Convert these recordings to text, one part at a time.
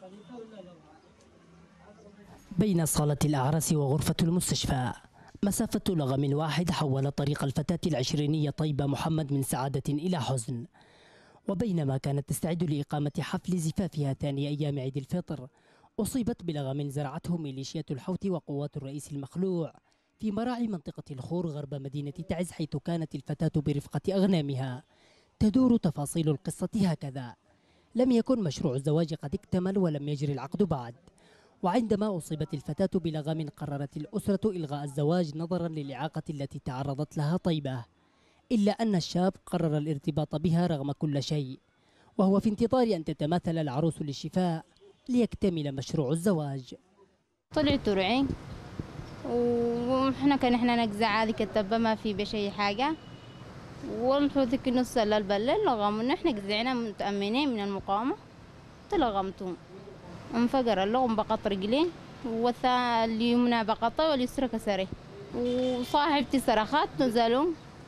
بين صالة الأعراس وغرفة المستشفى مسافة لغم واحد حول طريق الفتاة العشرينية طيبة محمد من سعادة إلى حزن. وبينما كانت تستعد لإقامة حفل زفافها ثاني أيام عيد الفطر، أصيبت بلغم زرعته ميليشيات الحوثي وقوات الرئيس المخلوع في مراعي منطقة الخور غرب مدينة تعز، حيث كانت الفتاة برفقة أغنامها. تدور تفاصيل القصة هكذا: لم يكن مشروع الزواج قد اكتمل ولم يجري العقد بعد، وعندما أصيبت الفتاة بلغم قررت الأسرة إلغاء الزواج نظرا للإعاقة التي تعرضت لها طيبة، إلا أن الشاب قرر الارتباط بها رغم كل شيء، وهو في انتظار أن تتماثل العروس للشفاء ليكتمل مشروع الزواج. طلعت رعين احنا نجزع هذه كتبة ما في بشي حاجة، والحوثك نص الليل لغمنا احنا جزعنا متأمنين من المقاومة تلغمتهم انفجر اللغم بقط رجلين اليمنى بقطة واليسرى كسره، وصاحبتي صرخات نزلوا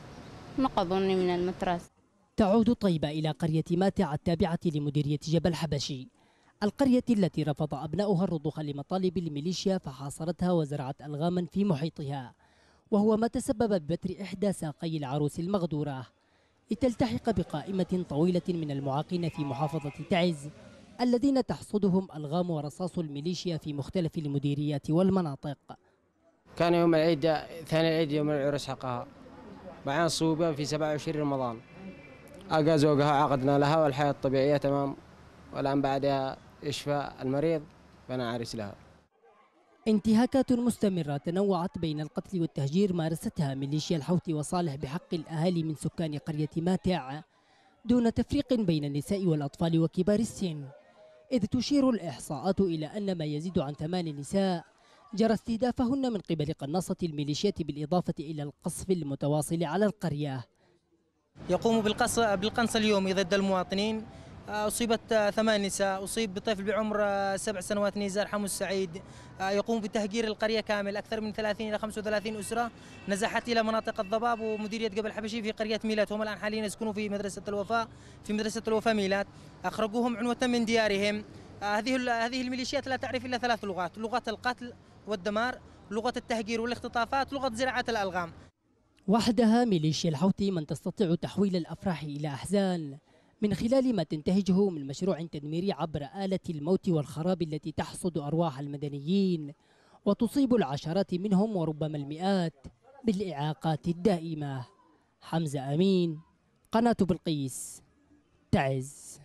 نقضوني من المتراس. تعود طيبة إلى قرية ماتع التابعة لمديرية جبل حبشي، القرية التي رفض أبناؤها الرضوخ لمطالب الميليشيا فحاصرتها وزرعت ألغاما في محيطها، وهو ما تسبب ببتر إحدى ساقي العروس المغدورة لتلتحق بقائمة طويلة من المعاقين في محافظة تعز الذين تحصدهم ألغام ورصاص الميليشيا في مختلف المديريات والمناطق. كان يوم العيد ثاني العيد يوم العرس حقها بعين صوبة في 27 رمضان، ألقى زوجها عقدنا لها والحياة الطبيعية تمام، والآن بعدها إشفاء المريض فأنا عريس لها. انتهاكات مستمرة تنوعت بين القتل والتهجير مارستها ميليشيا الحوثي وصالح بحق الأهالي من سكان قرية ماتع دون تفريق بين النساء والأطفال وكبار السن، إذ تشير الإحصاءات إلى أن ما يزيد عن 8 نساء جرى استهدافهن من قبل قناصة الميليشيات، بالإضافة إلى القصف المتواصل على القرية. يقوم بالقنص اليومي ضد المواطنين. أصيبت 8 نساء، أصيب بطفل بعمر 7 سنوات نزار حمو السعيد. يقوم بتهجير القرية كامل، أكثر من 30 إلى 35 أسرة نزحت إلى مناطق الضباب ومديرية جبل حبشي في قرية ميلات، هم الآن حاليا يسكنوا في مدرسة الوفاء ميلات. أخرجوهم عنوة من ديارهم. هذه الميليشيات لا تعرف إلا 3 لغات: لغة القتل والدمار، لغة التهجير والاختطافات، لغة زراعة الألغام. وحدها ميليشيا الحوثي من تستطيع تحويل الأفراح إلى أحزان من خلال ما تنتهجه من مشروع تدميري عبر آلة الموت والخراب التي تحصد أرواح المدنيين وتصيب العشرات منهم وربما المئات بالإعاقات الدائمة. حمزة أمين، قناة بلقيس، تعز.